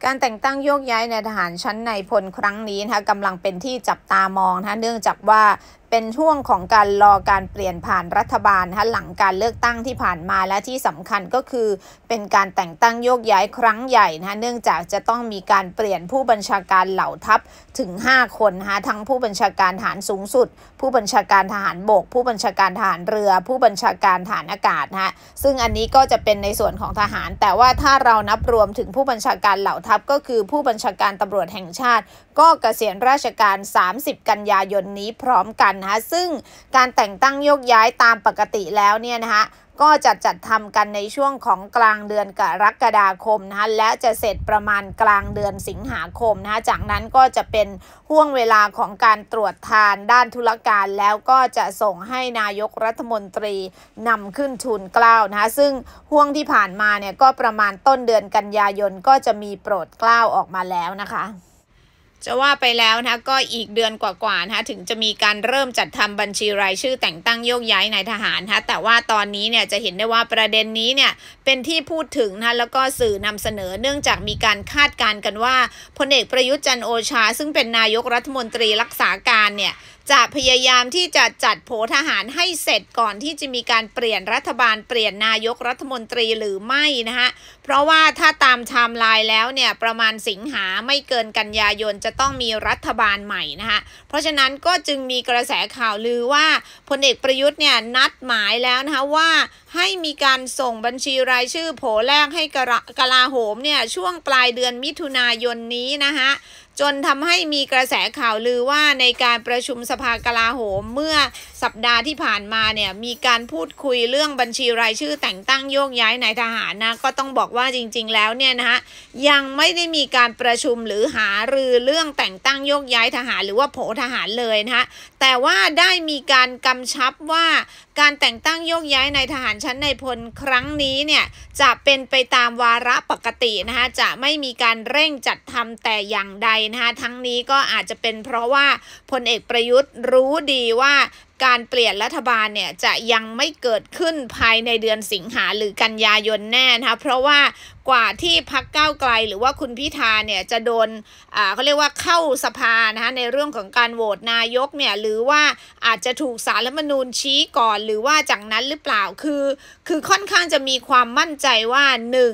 การแต่งตั้งโยกย้ายในทหารชั้นในพลครั้งนี้นะคะกำลังเป็นที่จับตามองนะคะเนื่องจากว่าเป็นช่วงของการรอการเปลี่ยนผ่านรัฐบาลนะคะหลังการเลือกตั้งที่ผ่านมาและที่สำคัญก็คือเป็นการแต่งตั้งโยกย้ายครั้งใหญ่นะคะเนื่องจากจะต้องมีการเปลี่ยนผู้บัญชาการเหล่าทัพถึง5คนนะคะทั้งผู้บัญชาการทหารสูงสุดผู้บัญชาการทหารบกผู้บัญชาการทหารเรือผู้บัญชาการทหารอากาศนะคะซึ่งอันนี้ก็จะเป็นในส่วนของทหารแต่ว่าถ้าเรานับรวมถึงผู้บัญชาการเหล่าทัพก็คือผู้บัญชาการตำรวจแห่งชาติก็เกษียณราชการ30กันยายนนี้พร้อมกันนะคะซึ่งการแต่งตั้งโยกย้ายตามปกติแล้วเนี่ยนะคะก็จะจัดทำกันในช่วงของกลางเดือนกรกฎาคมนะคะและจะเสร็จประมาณกลางเดือนสิงหาคมนะคะจากนั้นก็จะเป็นห่วงเวลาของการตรวจทานด้านธุรการแล้วก็จะส่งให้นายกรัฐมนตรีนำขึ้นทูลเกล้านะคะซึ่งห่วงที่ผ่านมาเนี่ยก็ประมาณต้นเดือนกันยายนก็จะมีโปรดเกล้าออกมาแล้วนะคะจะว่าไปแล้วนะก็อีกเดือนกว่าๆนะคะถึงจะมีการเริ่มจัดทำบัญชีรายชื่อแต่งตั้งโยกย้ายนายทหารนะคะแต่ว่าตอนนี้เนี่ยจะเห็นได้ว่าประเด็นนี้เนี่ยเป็นที่พูดถึงนะแล้วก็สื่อนำเสนอเนื่องจากมีการคาดการณ์กันว่าพลเอกประยุทธ์จันทร์โอชาซึ่งเป็นนายกรัฐมนตรีรักษาการเนี่ยจะพยายามที่จะจัดโผทหารให้เสร็จก่อนที่จะมีการเปลี่ยนรัฐบาลเปลี่ยนนายกรัฐมนตรีหรือไม่นะคะเพราะว่าถ้าตามไทม์ไลน์แล้วเนี่ยประมาณสิงหาไม่เกินกันยายนจะต้องมีรัฐบาลใหม่นะคะเพราะฉะนั้นก็จึงมีกระแสข่าวลือว่าพลเอกประยุทธ์เนี่ยนัดหมายแล้วนะคะว่าให้มีการส่งบัญชีรายชื่อโผแรกให้กลาโหมเนี่ยช่วงปลายเดือนมิถุนายนนี้นะคะจนทำให้มีกระแสข่าวลือว่าในการประชุมสภากลาโหมเมื่อสัปดาห์ที่ผ่านมาเนี่ยมีการพูดคุยเรื่องบัญชีรายชื่อแต่งตั้งโยกย้ายนายทหารนะก็ต้องบอกว่าจริงๆแล้วเนี่ยนะคะยังไม่ได้มีการประชุมหรือหารือเรื่องแต่งตั้งโยกย้ายทหารหรือว่าโผทหารเลยนะคะแต่ว่าได้มีการกำชับว่าการแต่งตั้งโยกย้ายนายทหารชั้นในพลครั้งนี้เนี่ยจะเป็นไปตามวาระปกตินะคะจะไม่มีการเร่งจัดทำแต่อย่างใดนะคะทั้งนี้ก็อาจจะเป็นเพราะว่าพลเอกประยุทธ์รู้ดีว่าการเปลี่ยนรัฐบาลเนี่ยจะยังไม่เกิดขึ้นภายในเดือนสิงหาหรือกันยายนแน่นะคะเพราะว่ากว่าที่พรรคก้าวไกลหรือว่าคุณพิธาเนี่ยจะโดนเขาเรียกว่าเข้าสภานะคะในเรื่องของการโหวตนายกเนี่ยหรือว่าอาจจะถูกศาลรัฐธรรมนูญชี้ก่อนหรือว่าจากนั้นหรือเปล่าคือค่อนข้างจะมีความมั่นใจว่า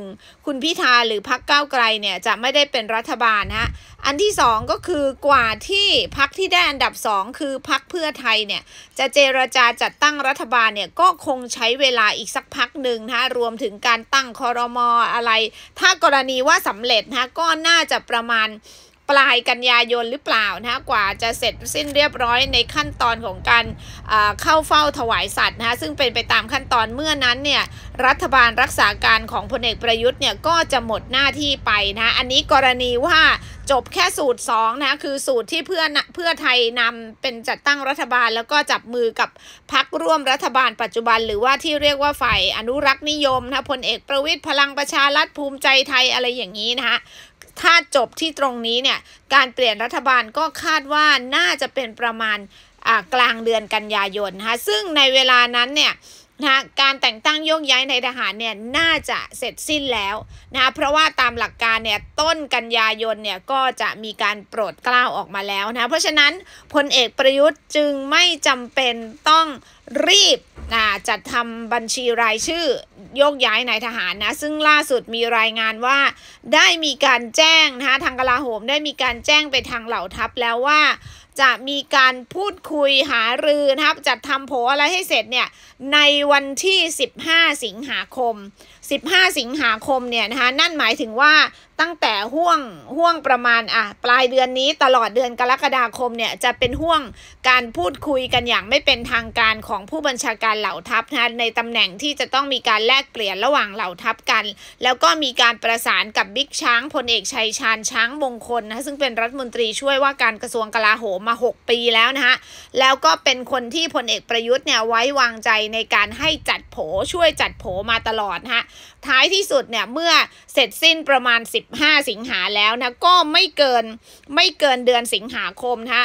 1คุณพิธาหรือพรรคก้าวไกลเนี่ยจะไม่ได้เป็นรัฐบาลนะอันที่2ก็คือกว่าที่พรรคที่ได้อันดับ2คือพรรคเพื่อไทยเนี่ยจะเจรจาจัดตั้งรัฐบาลเนี่ยก็คงใช้เวลาอีกสักพักหนึ่งนะคะรวมถึงการตั้งครม.อะไรถ้ากรณีว่าสำเร็จนะก็น่าจะประมาณปลายกันยายนหรือเปล่านะกว่าจะเสร็จสิ้นเรียบร้อยในขั้นตอนของการเข้าเฝ้าถวายสัตว์นะซึ่งเป็นไปตามขั้นตอนเมื่อนั้นเนี่ยรัฐบาลรักษาการของพลเอกประยุทธ์เนี่ยก็จะหมดหน้าที่ไปนะอันนี้กรณีว่าจบแค่สูตร2นะคือสูตรที่เพื่อไทยนำเป็นจัดตั้งรัฐบาลแล้วก็จับมือกับพรรคร่วมรัฐบาลปัจจุบันหรือว่าที่เรียกว่าฝ่ายอนุรักษ์นิยมนะพลเอกประวิตรพลังประชารัฐภูมิใจไทยอะไรอย่างนี้นะคะถ้าจบที่ตรงนี้เนี่ยการเปลี่ยนรัฐบาลก็คาดว่าน่าจะเป็นประมาณกลางเดือนกันยายนนะคะซึ่งในเวลานั้นเนี่ยนะการแต่งตั้งโยกย้ายในทหารเนี่ยน่าจะเสร็จสิ้นแล้วนะเพราะว่าตามหลักการเนี่ยต้นกันยายนเนี่ยก็จะมีการโปรดเกล้าออกมาแล้วนะเพราะฉะนั้นพลเอกประยุทธ์จึงไม่จำเป็นต้องรีบจัดทำบัญชีรายชื่อโยกย้ายนายทหารนะซึ่งล่าสุดมีรายงานว่าได้มีการแจ้งนะคะทางกลาโหมได้มีการแจ้งไปทางเหล่าทัพแล้วว่าจะมีการพูดคุยหารือนะครับจัดทำโผอะไรให้เสร็จเนี่ยในวันที่15สิงหาคม15สิงหาคมเนี่ยนะคะนั่นหมายถึงว่าตั้งแต่ห่วงประมาณปลายเดือนนี้ตลอดเดือนกรกฎาคมเนี่ยจะเป็นห่วงการพูดคุยกันอย่างไม่เป็นทางการของผู้บัญชาการเหล่าทัพนะในตำแหน่งที่จะต้องมีการแลกเปลี่ยนระหว่างเหล่าทัพกันแล้วก็มีการประสานกับบิ๊กช้างพลเอกชัยชาญช้างมงคลนะซึ่งเป็นรัฐมนตรีช่วยว่าการกระทรวงกลาโหมมา6ปีแล้วนะคะแล้วก็เป็นคนที่พลเอกประยุทธ์เนี่ยไว้วางใจในการให้จัดโผช่วยจัดโผมาตลอดนะคะท้ายที่สุดเนี่ยเมื่อเสร็จสิ้นประมาณ15สิงหาแล้วนะก็ไม่เกินเดือนสิงหาคมนะคะ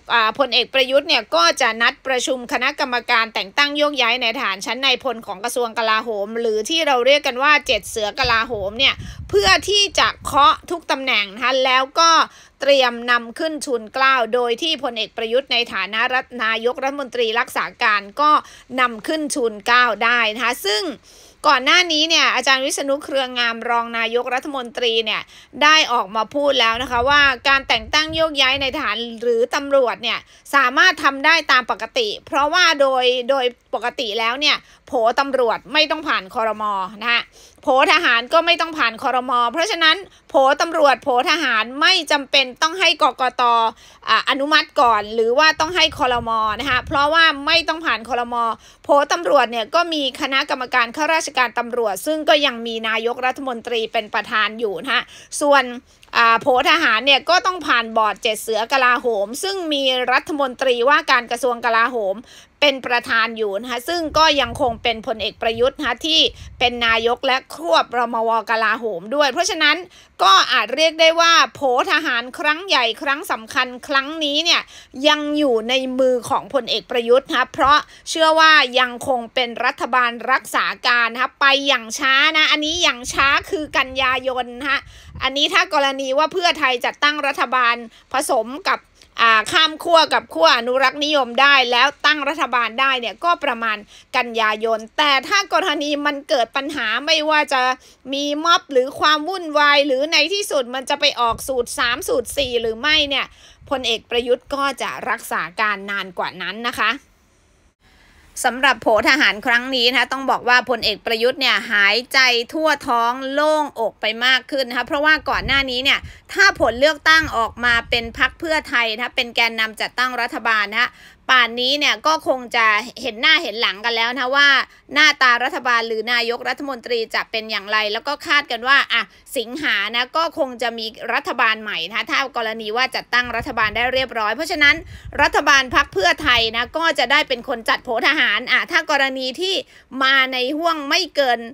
พลเอกประยุทธ์เนี่ยก็จะนัดประชุมคณะกรรมการแต่งตั้งโยกย้ายในทหารชั้นในพลของกระทรวงกลาโหมหรือที่เราเรียกกันว่า7เสือกลาโหมเนี่ยเพื่อที่จะเคาะทุกตำแหน่งนะคะแล้วก็เตรียมนำขึ้นทูลเกล้าโดยที่พลเอกประยุทธ์ในฐานะนายกรัฐมนตรีรักษาการก็นำขึ้นทูลเกล้าได้นะคะซึ่งก่อนหน้านี้เนี่ยอาจารย์วิษณุเครืองามรองนายกรัฐมนตรีเนี่ยได้ออกมาพูดแล้วนะคะว่าการแต่งตั้งโยกย้ายในทหารหรือตำรวจเนี่ยสามารถทำได้ตามปกติเพราะว่าโดยปกติแล้วเนี่ยโผตำรวจไม่ต้องผ่านครม.นะฮะโผทหารก็ไม่ต้องผ่านครม.เพราะฉะนั้นโผตำรวจโผทหารไม่จำเป็นต้องให้กกต.อนุมัติก่อนหรือว่าต้องให้ครม.นะคะเพราะว่าไม่ต้องผ่านครม.โผตำรวจเนี่ยก็มีคณะกรรมการข้าราชการตำรวจซึ่งก็ยังมีนายกรัฐมนตรีเป็นประธานอยู่นะฮะส่วนโผทหารเนี่ยก็ต้องผ่านบอร์ด7เสือกลาโหมซึ่งมีรัฐมนตรีว่าการกระทรวงกลาโหมเป็นประธานอยู่นะคะซึ่งก็ยังคงเป็นพลเอกประยุทธ์นะคะที่เป็นนายกและควบรมวกลาโหมด้วยเพราะฉะนั้นก็อาจเรียกได้ว่าโผทหารครั้งใหญ่ครั้งสำคัญครั้งนี้เนี่ยยังอยู่ในมือของพลเอกประยุทธ์นะเพราะเชื่อว่ายังคงเป็นรัฐบาลรักษาการนะคะไปอย่างช้านะอันนี้อย่างช้าคือกันยายนนะคะอันนี้ถ้ากรณีว่าเพื่อไทยจัดตั้งรัฐบาลผสมกับข้ามขั้วกับขั้วอนุรักษ์นิยมได้แล้วตั้งรัฐบาลได้เนี่ยก็ประมาณกันยายนแต่ถ้ากรณีมันเกิดปัญหาไม่ว่าจะมีม็อบหรือความวุ่นวายหรือในที่สุดมันจะไปออกสูตร3สูตร4หรือไม่เนี่ยพลเอกประยุทธ์ก็จะรักษาการนานกว่านั้นนะคะสำหรับโผทหารครั้งนี้นะคะต้องบอกว่าพลเอกประยุทธ์เนี่ยหายใจทั่วท้องโล่งอกไปมากขึ้นนะคะเพราะว่าก่อนหน้านี้เนี่ยถ้าผลเลือกตั้งออกมาเป็นพรรคเพื่อไทยนะเป็นแกนนำจัดตั้งรัฐบาลนะป่านนี้เนี่ยก็คงจะเห็นหน้าเห็นหลังกันแล้วนะว่าหน้าตารัฐบาลหรือนายกรัฐมนตรีจะเป็นอย่างไรแล้วก็คาดกันว่าสิงหานะก็คงจะมีรัฐบาลใหม่นะถ้ากรณีว่าจัดตั้งรัฐบาลได้เรียบร้อยเพราะฉะนั้นรัฐบาลพรรคเพื่อไทยนะก็จะได้เป็นคนจัดโผทหารถ้ากรณีที่มาในห่วงไม่เกิน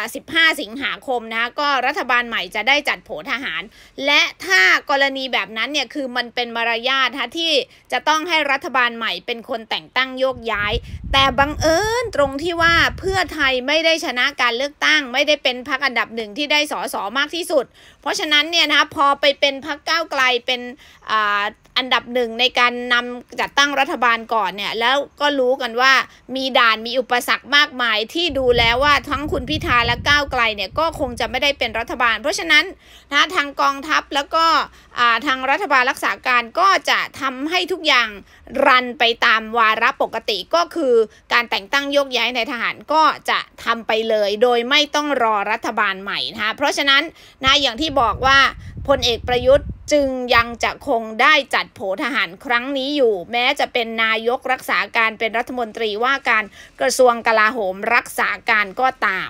15 สิงหาคมนะก็รัฐบาลใหม่จะได้จัดโผทหารและถ้ากรณีแบบนั้นเนี่ยคือมันเป็นมารยาทที่จะต้องให้รัฐบาลใหม่เป็นคนแต่งตั้งโยกย้ายแต่บังเอิญตรงที่ว่าเพื่อไทยไม่ได้ชนะการเลือกตั้งไม่ได้เป็นพรรคอันดับ1ที่ได้สสมากที่สุดเพราะฉะนั้นเนี่ยนะพอไปเป็นพรรคก้าวไกลเป็นอันดับ1ในการนำจัดตั้งรัฐบาลก่อนเนี่ยแล้วก็รู้กันว่ามีด่านมีอุปสรรคมากมายที่ดูแล้วว่าทั้งคุณพิธาและก้าวไกลเนี่ยก็คงจะไม่ได้เป็นรัฐบาลเพราะฉะนั้นนะทางกองทัพแล้วก็ทางรัฐบาลรักษาการก็จะทำให้ทุกอย่างรันไปตามวาระปกติก็คือการแต่งตั้งโยกย้ายในทหารก็จะทำไปเลยโดยไม่ต้องรอรัฐบาลใหม่นะคะเพราะฉะนั้นนะอย่างที่บอกว่าพลเอกประยุทธ์จึงยังจะคงได้จัดโผทหารครั้งนี้อยู่แม้จะเป็นนายกรักษาการเป็นรัฐมนตรีว่าการกระทรวงกลาโหมรักษาการก็ตาม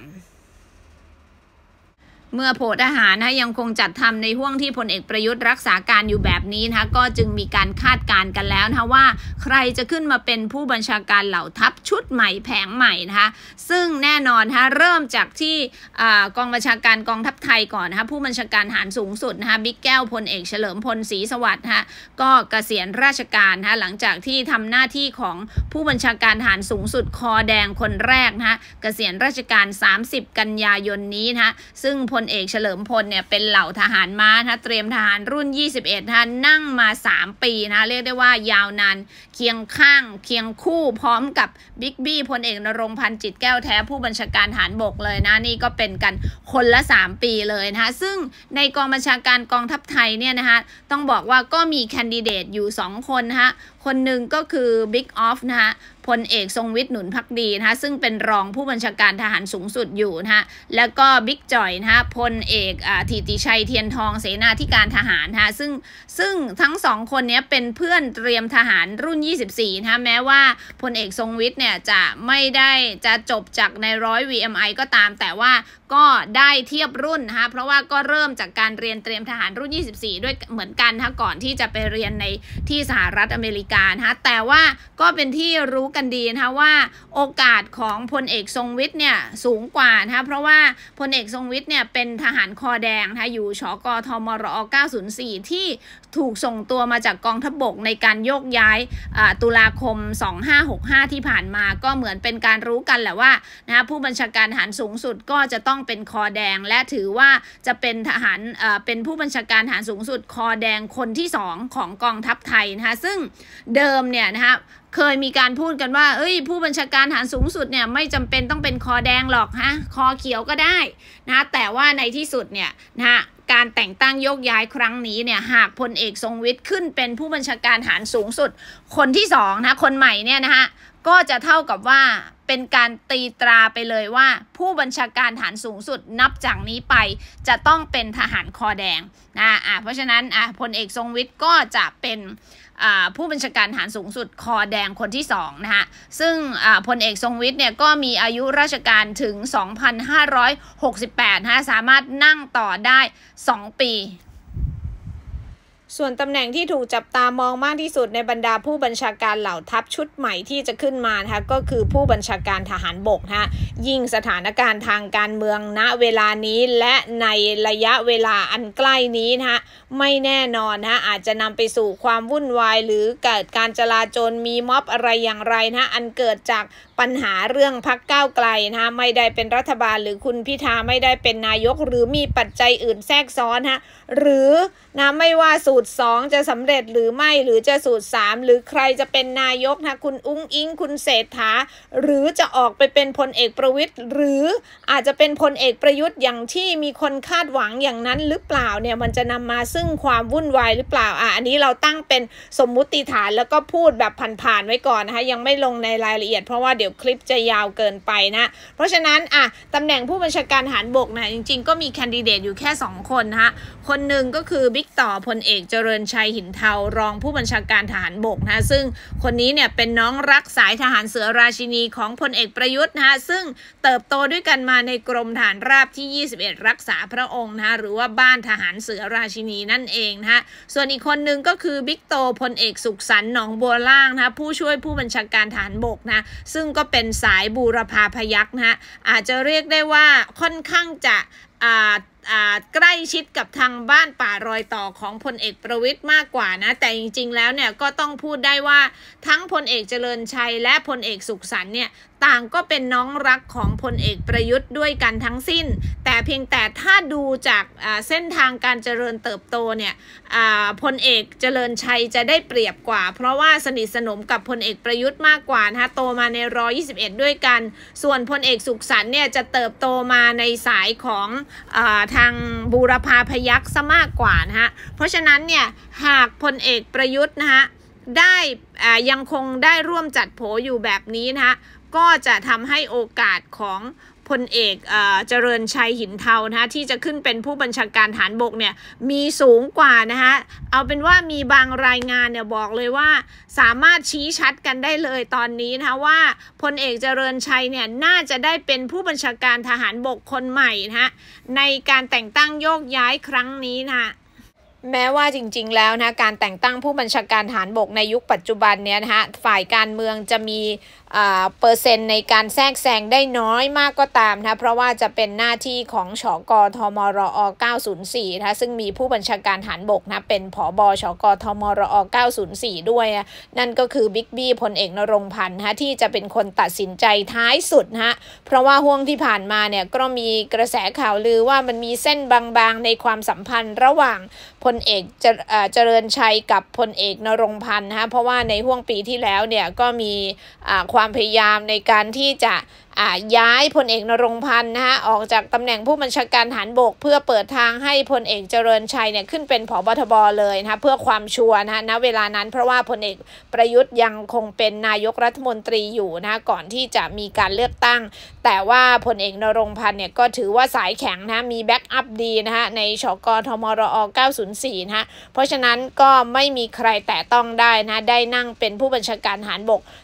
เมื่อโผทหารยังคงจัดทำในห่วงที่พลเอกประยุทธ์รักษาการอยู่แบบนี้นะคะก็จึงมีการคาดการณ์กันแล้วนะคะว่าใครจะขึ้นมาเป็นผู้บัญชาการเหล่าทัพชุดใหม่แผงใหม่นะคะซึ่งแน่นอนนะคะเริ่มจากที่กองบัญชาการกองทัพไทยก่อนนะคะผู้บัญชาการทหารสูงสุดนะคะบิ๊กแก้วพลเอกเฉลิมพลศรีสวัสดิ์นะคะก็เกษียณราชการนะคะหลังจากที่ทำหน้าที่ของผู้บัญชาการทหารสูงสุดคอแดงคนแรกนะคะเกษียณราชการ30 กันยายนนี้นะคะซึ่งพลเอกเฉลิมพลเนี่ยเป็นเหล่าทหารม้านะเตรียมทหารรุ่น21นะนั่งมา3 ปีนะเรียกได้ว่ายาวนานเคียงข้างเคียงคู่พร้อมกับบิ๊กบี้พลเอกนรงค์พันธ์จิตแก้วแท้ผู้บัญชาการทหารบกเลยนะนี่ก็เป็นกันคนละ3 ปีเลยนะคะซึ่งในกองบัญชาการกองทัพไทยเนี่ยนะคะต้องบอกว่าก็มีแคนดิเดตอยู่2 คนนะคะคนหนึ่งก็คือบิ๊กออฟนะคะพลเอกทรงวิทย์หนุนภักดีนะคะซึ่งเป็นรองผู้บัญชาการทหารสูงสุดอยู่นะคะแล้วก็บิ๊กจ่อยนะคะพลเอกถิติชัยเทียนทองเสนาธิการทหารนะคะซึ่งทั้ง2 คนนี้เป็นเพื่อนเตรียมทหารรุ่น24นะคะแม้ว่าพลเอกทรงวิทย์เนี่ยจะไม่ได้จะจบจากใน100 VMI ก็ตามแต่ว่าก็ได้เทียบรุ่นนะคะเพราะว่าก็เริ่มจากการเรียนเตรียมทหารรุ่น24ด้วยเหมือนกันนะคะก่อนที่จะไปเรียนในที่สหรัฐอเมริกานะคะแต่ว่าก็เป็นที่รู้กันดีนะคะว่าโอกาสของพลเอกทรงวิทย์เนี่ยสูงกว่านะคะเพราะว่าพลเอกทรงวิทย์เนี่ยเป็นทหารคอแดงนะคะอยู่ชกทมรอ904ที่ถูกส่งตัวมาจากกองทัพบกในการโยกย้ายตุลาคม2565ที่ผ่านมาก็เหมือนเป็นการรู้กันแหละว่านะคะผู้บัญชาการทหารสูงสุดก็จะต้องเป็นคอแดงและถือว่าจะเป็นทหารเป็นผู้บัญชาการทหารสูงสุดคอแดงคนที่2ของกองทัพไทยนะคะซึ่งเดิมเนี่ยนะคะเคยมีการพูดกันว่าผู้บัญชาการทหารสูงสุดเนี่ยไม่จำเป็นต้องเป็นคอแดงหรอกฮะคอเขียวก็ได้นะแต่ว่าในที่สุดเนี่ยนะการแต่งตั้งโยกย้ายครั้งนี้เนี่ยหากพลเอกทรงวิทย์ขึ้นเป็นผู้บัญชาการทหารสูงสุดคนที่2นะคนใหม่เนี่ยนะคะก็จะเท่ากับว่าเป็นการตีตราไปเลยว่าผู้บัญชาการทหารสูงสุดนับจากนี้ไปจะต้องเป็นทหารคอแดงนะเพราะฉะนั้นพลเอกทรงวิทย์ก็จะเป็นผู้บัญชาการทหารสูงสุดคอแดงคนที่2นะคะซึ่งพลเอกทรงวิทย์เนี่ยก็มีอายุราชการถึง 2,568 นะคะสามารถนั่งต่อได้2 ปีส่วนตำแหน่งที่ถูกจับตามองมากที่สุดในบรรดาผู้บัญชาการเหล่าทัพชุดใหม่ที่จะขึ้นมานะคะก็คือผู้บัญชาการทหารบกนะคะยิ่งสถานการณ์ทางการเมืองณเวลานี้และในระยะเวลาอันใกล้นี้นะคะไม่แน่นอนนะอาจจะนำไปสู่ความวุ่นวายหรือเกิดการจลาจลมีม็อบอะไรอย่างไรนะอันเกิดจากปัญหาเรื่องพรรคก้าวไกลนะคะไม่ได้เป็นรัฐบาลหรือคุณพิธาไม่ได้เป็นนายกหรือมีปัจจัยอื่นแทรกซ้อนฮะหรือนะไม่ว่าสูตร2จะสำเร็จหรือไม่หรือจะสูตร3หรือใครจะเป็นนายกนะคุณอุ้งอิงคุณเศรษฐาหรือจะออกไปเป็นพลเอกประวิตรหรืออาจจะเป็นพลเอกประยุทธ์อย่างที่มีคนคาดหวังอย่างนั้นหรือเปล่าเนี่ยมันจะนำมาซึ่งความวุ่นวายหรือเปล่าอันนี้เราตั้งเป็นสมมุติฐานแล้วก็พูดแบบผ่านๆไว้ก่อนนะคะยังไม่ลงในรายละเอียดเพราะว่าเดี๋ยวคลิปจะยาวเกินไปนะเพราะฉะนั้นตำแหน่งผู้บัญชาการทหารบกนะจริงๆก็มีแคนดิเดตอยู่แค่2คนนะคะคนหนึ่งก็คือบิ๊กต่อพลเอกเจริญชัยหินเทารองผู้บัญชาการทหารบกนะซึ่งคนนี้เนี่ยเป็นน้องรักสายทหารเสือราชินีของพลเอกประยุทธ์นะซึ่งเติบโตด้วยกันมาในกรมทหารราบที่21รักษาพระองค์นะหรือว่าบ้านทหารเสือราชินีนั่นเองนะส่วนอีกคนหนึ่งก็คือบิ๊กโตพลเอกสุขสันต์หนองบัวล่างนะผู้ช่วยผู้บัญชาการทหารบกนะซึ่งก็เป็นสายบูรพาพยัคฆ์นะอาจจะเรียกได้ว่าค่อนข้างจะใกล้ชิดกับทางบ้านป่ารอยต่อของพลเอกประวิตรมากกว่านะแต่จริงๆแล้วเนี่ยก็ต้องพูดได้ว่าทั้งพลเอกเจริญชัยและพลเอกสุขสันต์เนี่ยต่างก็เป็นน้องรักของพลเอกประยุทธ์ด้วยกันทั้งสิ้นแต่เพียงแต่ถ้าดูจากเส้นทางการเจริญเติบโตเนี่ยพลเอกเจริญชัยจะได้เปรียบกว่าเพราะว่าสนิทสนมกับพลเอกประยุทธ์มากกว่านะคะโตมาใน121ด้วยกันส่วนพลเอกสุขสันต์เนี่ยจะเติบโตมาในสายของทางบูรพาพยัคฆ์ซะมากกว่านะฮะเพราะฉะนั้นเนี่ยหากพลเอกประยุทธ์นะฮะได้ยังคงได้ร่วมจัดโผอยู่แบบนี้นะคะก็จะทำให้โอกาสของพลเอกเจริญชัยหินเทานะคะที่จะขึ้นเป็นผู้บัญชาการทหารบกเนี่ยมีสูงกว่านะคะเอาเป็นว่ามีบางรายงานเนี่ยบอกเลยว่าสามารถชี้ชัดกันได้เลยตอนนี้นะคะว่าพลเอกเจริญชัยเนี่ยน่าจะได้เป็นผู้บัญชาการทหารบกคนใหม่นะคะในการแต่งตั้งโยกย้ายครั้งนี้นะคะแม้ว่าจริงๆแล้วนะการแต่งตั้งผู้บัญชาการทหารบกในยุคปัจจุบันเนี่ยนะคะฝ่ายการเมืองจะมีเปอร์เซ็นต์ในการแทรกแซงได้น้อยมากก็ตามนะเพราะว่าจะเป็นหน้าที่ของชกทมรอ904นะซึ่งมีผู้บัญชาการทหารบกนะเป็นผบชกทมรอ904ด้วยนั่นก็คือบิ๊กบี้พลเอกนรงค์พันธ์นะที่จะเป็นคนตัดสินใจท้ายสุดนะเพราะว่าห่วงที่ผ่านมาเนี่ยก็มีกระแสข่าวลือว่ามันมีเส้นบางๆในความสัมพันธ์ระหว่างพลเอกเจริญชัยกับพลเอกนรงค์พันธ์นะเพราะว่าในห่วงปีที่แล้วเนี่ยก็มีความพยายามในการที่จะย้ายพลเอกนรงค์พันธ์นะฮะออกจากตำแหน่งผู้บัญชาการทหารบกเพื่อเปิดทางให้พลเอกเจริญชัยเนี่ยขึ้นเป็นผบทบเลยนะเพื่อความชัวร์นะณเวลานั้นเพราะว่าพลเอกประยุทธ์ยังคงเป็นนายกรัฐมนตรีอยู่นะก่อนที่จะมีการเลือกตั้งแต่ว่าพลเอกนรงค์พันธ์เนี่ยก็ถือว่าสายแข็งนะมีแบ็กอัพดีนะฮะในชกทมรอ904นะเพราะฉะนั้นก็ไม่มีใครแตะต้องได้นะได้นั่งเป็นผู้บัญชาการทหารบก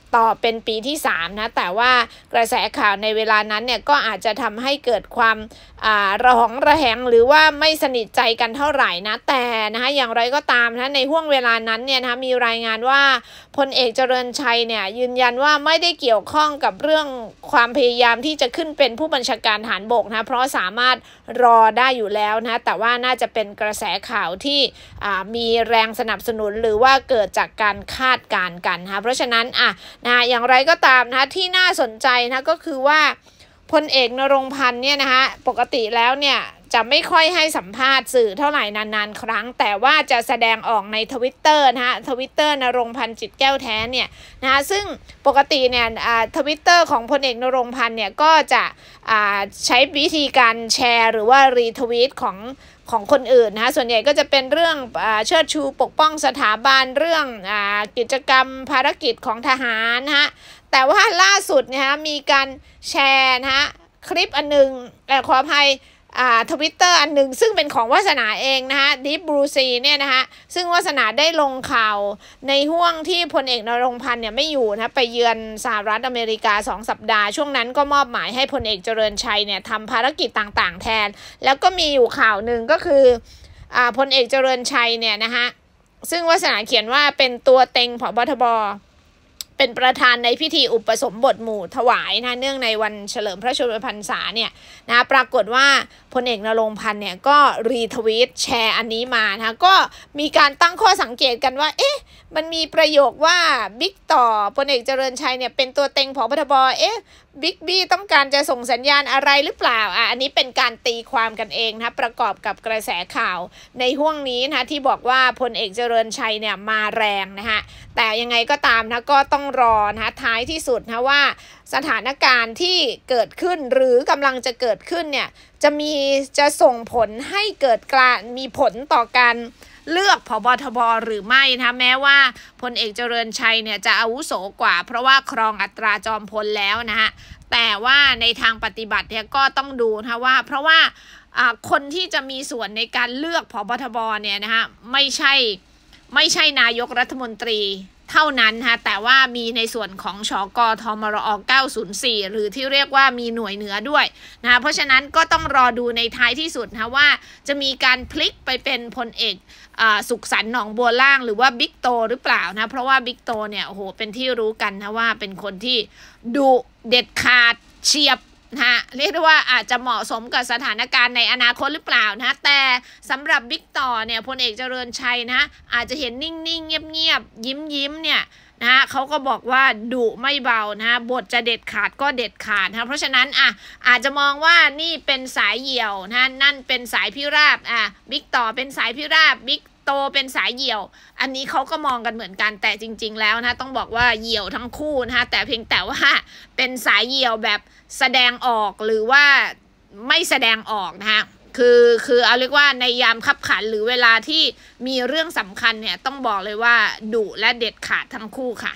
ต่อเป็นปีที่3นะแต่ว่ากระแสข่าวในเวลานั้นเนี่ยก็อาจจะทำให้เกิดความระหองระแหงหรือว่าไม่สนิทใจกันเท่าไหร่นะแต่นะคะอย่างไรก็ตามนะในห่วงเวลานั้นเนี่ยนะคะมีรายงานว่าพลเอกเจริญชัยเนี่ยยืนยันว่าไม่ได้เกี่ยวข้องกับเรื่องความพยายามที่จะขึ้นเป็นผู้บัญชาการทหารบกนะเพราะสามารถรอได้อยู่แล้วนะแต่ว่าน่าจะเป็นกระแสข่าวที่มีแรงสนับสนุนหรือว่าเกิดจากการคาดการณ์กันนะเพราะฉะนั้นนะอย่างไรก็ตามนะที่น่าสนใจนะก็คือว่าพลเอกนรงค์พันธ์เนี่ยนะคะปกติแล้วเนี่ยจะไม่ค่อยให้สัมภาษณ์สื่อเท่าไหร่นานๆครั้งแต่ว่าจะแสดงออกในTwitterนะฮะTwitterนรงค์พันธ์จิตแก้วแท้เนี่ยนะซึ่งปกติเนี่ยTwitterของพลเอกนรงค์พันธ์เนี่ยก็จะใช้วิธีการแชร์หรือว่ารีทวีตของคนอื่นนะส่วนใหญ่ก็จะเป็นเรื่องเชิดชูปกป้องสถาบันเรื่องกิจกรรมภารกิจของทหารนะฮะแต่ว่าล่าสุดนะฮะมีการแชร์นะฮะคลิปอันนึงขออภัยTwitter อันหนึ่งซึ่งเป็นของวาสนาเองนะคะ Deep Blue Sea เนี่ยนะคะซึ่งวาสนาได้ลงข่าวในห่วงที่พลเอกนรงค์พันธ์เนี่ยไม่อยู่นะไปเยือนสหรัฐอเมริกา2 สัปดาห์ช่วงนั้นก็มอบหมายให้พลเอกเจริญชัยเนี่ยทำภารกิจต่างๆแทนแล้วก็มีอยู่ข่าวหนึ่งก็คือพลเอกเจริญชัยเนี่ยนะคะซึ่งวาสนาเขียนว่าเป็นตัวเต็งผบทบเป็นประธานในพิธีอุปสมบทหมู่ถวายนะเนื่องในวันเฉลิมพระชนมพรรษาเนี่ยนะปรากฏว่าพลเอกนรงค์พันธ์เนี่ยก็รีทวีตแชร์อันนี้มานะก็มีการตั้งข้อสังเกตกันว่าเอ๊ะมันมีประโยคว่าบิ๊กต่อพลเอกเจริญชัยเนี่ยเป็นตัวเต็งผบทบบิ๊กบี้ต้องการจะส่งสัญญาณอะไรหรือเปล่าอันนี้เป็นการตีความกันเองนะประกอบกับกระแสข่าวในห่วงนี้นะที่บอกว่าพลเอกเจริญชัยเนี่ยมาแรงนะคะแต่ยังไงก็ตามนะก็ต้องรอนะท้ายที่สุดนะว่าสถานการณ์ที่เกิดขึ้นหรือกำลังจะเกิดขึ้นเนี่ยจะส่งผลให้เกิดการมีผลต่อการเลือกผบทบหรือไม่นะแม้ว่าพลเอกเจริญชัยเนี่ยจะอาวุโสกว่าเพราะว่าครองอัตราจอมพลแล้วนะฮะแต่ว่าในทางปฏิบัติเนี่ยก็ต้องดูนะว่าเพราะว่าคนที่จะมีส่วนในการเลือกผบทบเนี่ยนะฮะไม่ใช่นายกรัฐมนตรีเท่านั้นฮะแต่ว่ามีในส่วนของชกทมรอ904หรือที่เรียกว่ามีหน่วยเหนือด้วยนะเพราะฉะนั้นก็ต้องรอดูในท้ายที่สุดนะว่าจะมีการพลิกไปเป็นพลเอกสุขสันต์หนองบัวล่างหรือว่าบิ๊กโตหรือเปล่านะเพราะว่าบิ๊กโตเนี่ยโอ้โหเป็นที่รู้กันนะว่าเป็นคนที่ดุเด็ดขาดเฉียบนะเรียกได้ว่าอาจจะเหมาะสมกับสถานการณ์ในอนาคตหรือเปล่านะแต่สำหรับบิ๊กต่อเนี่ยพลเอกเจริญชัยนะอาจจะเห็นนิ่งๆเงียบๆยิ้มเนี่ยนะเขาก็บอกว่าดุไม่เบานะบทจะเด็ดขาดก็เด็ดขาดนะเพราะฉะนั้นอาจจะมองว่านี่เป็นสายเหี่ยวนะนั่นเป็นสายพิราบบิ๊กต่อเป็นสายพิราบบิ๊กโตเป็นสายเหี่ยวอันนี้เขาก็มองกันเหมือนกันแต่จริงๆแล้วนะต้องบอกว่าเหี่ยวทั้งคู่นะแต่เพียงแต่ว่าเป็นสายเหี่ยวแบบแสดงออกหรือว่าไม่แสดงออกนะคะคือเอาเรียกว่าในยามคับขันหรือเวลาที่มีเรื่องสำคัญเนี่ยต้องบอกเลยว่าดุและเด็ดขาดทั้งคู่ค่ะ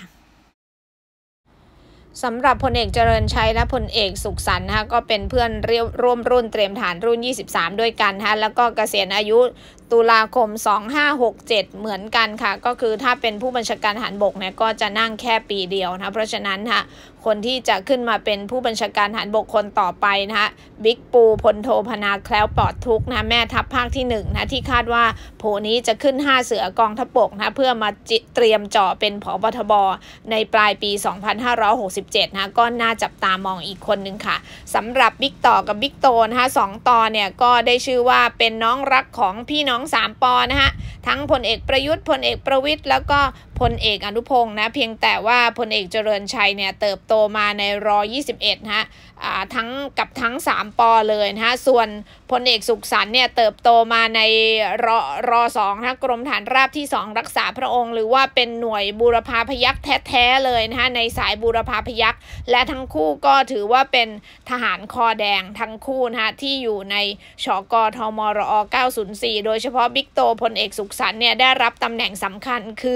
สำหรับพลเอกเจริญชัยและพลเอกสุขสันต์นะคะก็เป็นเพื่อนร่วมรุ่นเตรียมทหารรุ่น23ด้วยกันนะคะแล้วก็เกษียณอายุตุลาคม2567เหมือนกันค่ะก็คือถ้าเป็นผู้บัญชาการทหารบกเนี่ยก็จะนั่งแค่ปีเดียวนะเพราะฉะนั้นค่ะคนที่จะขึ้นมาเป็นผู้บัญชาการทหารบกคนต่อไปนะคะบิ๊กปูพลโทพนาแคล้วปลอดทุกข์นะแม่ทัพภาคที่1นะที่คาดว่าโผนี้จะขึ้น5เสือกองทัพบกนะเพื่อมาเตรียมเจาะเป็นผบทบในปลายปี2567นะก็น่าจับตามองอีกคนนึงค่ะสำหรับบิ๊กต่อกับบิ๊กโตนะคะ2ต่อเนี่ยก็ได้ชื่อว่าเป็นน้องรักของพี่น้อง3 ปอนะฮะทั้งพลเอกประยุทธ์พลเอกประวิตรแล้วก็พลเอกอนุพงศ์นะเพียงแต่ว่าพลเอกเจริญชัยเนี่ยเติบโตมาในร21นะฮะทั้ง3 ปอเลยนะฮะส่วนพลเอกสุขสันต์เนี่ยเติบโตมาในร2นะกรมฐานราบที่2รักษาพระองค์หรือว่าเป็นหน่วยบูรพาพยัคฆ์แท้ๆเลยนะฮะในสายบูรพาพยัคฆ์และทั้งคู่ก็ถือว่าเป็นทหารคอแดงทั้งคู่นะฮะที่อยู่ในชกทมรอ904โดยเฉพาะบิ๊กโตพลเอกสุขสันต์เนี่ยได้รับตำแหน่งสำคัญคือ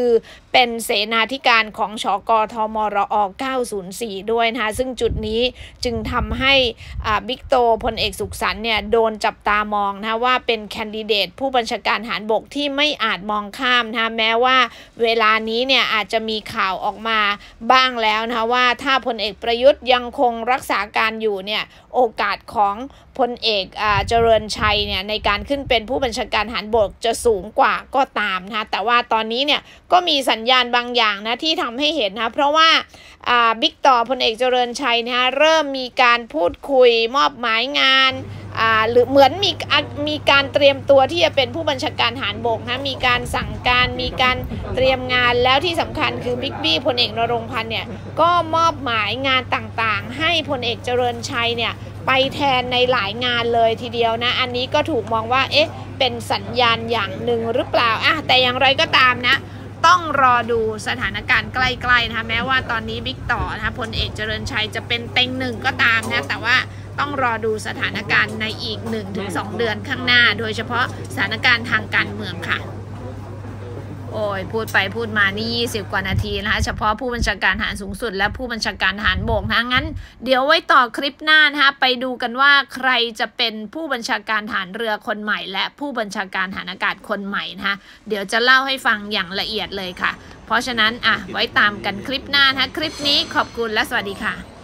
เป็นเสนาธิการของชกทมรอ904ด้วยนะคะซึ่งจุดนี้จึงทำให้บิ๊กโตพลเอกสุขสันต์เนี่ยโดนจับตามองนะว่าเป็นแคนดิเดตผู้บัญชาการทหารบกที่ไม่อาจมองข้ามนะแม้ว่าเวลานี้เนี่ยอาจจะมีข่าวออกมาบ้างแล้วนะว่าถ้าพลเอกประยุทธ์ยังคงรักษาการอยู่เนี่ยโอกาสของพลเอกเจริญชัยเนี่ยในการขึ้นเป็นผู้บัญชาการทหารบกจะสูงกว่าก็ตามนะแต่ว่าตอนนี้เนี่ยก็มีสัญญาณบางอย่างนะที่ทำให้เห็นนะเพราะว่าบิ๊กต่อพลเอกเจริญชัยนะเริ่มมีการพูดคุยมอบหมายงานหรือเหมือนมีการเตรียมตัวที่จะเป็นผู้บัญชาการทหารบกนะมีการสั่งการมีการเตรียมงานแล้วที่สำคัญคือบิ๊กบี้พลเอกนรงค์พันธ์เนี่ยก็มอบหมายงานต่างๆให้พลเอกเจริญชัยเนี่ยไปแทนในหลายงานเลยทีเดียวนะอันนี้ก็ถูกมองว่าเป็นสัญญาณอย่างหนึ่งหรือเปล่าแต่อย่างไรก็ตามนะต้องรอดูสถานการณ์ใกล้ๆนะคะแม้ว่าตอนนี้บิ๊กต่อนะคะพลเอกเจริญชัยจะเป็นเต็งหนึ่งก็ตามนะแต่ว่าต้องรอดูสถานการณ์ในอีก 1-2 เดือนข้างหน้าโดยเฉพาะสถานการณ์ทางการเมืองค่ะโอ้ยพูดไปพูดมานี่20 กว่านาทีนะคะเฉพาะผู้บัญชาการทหารสูงสุดและผู้บัญชาการทหารบกนะงั้นเดี๋ยวไว้ต่อคลิปหน้านะคะไปดูกันว่าใครจะเป็นผู้บัญชาการทหารเรือคนใหม่และผู้บัญชาการทหารอากาศคนใหม่นะคะเดี๋ยวจะเล่าให้ฟังอย่างละเอียดเลยค่ะเพราะฉะนั้นไว้ตามกันคลิปหน้านะคะคลิปนี้ขอบคุณและสวัสดีค่ะ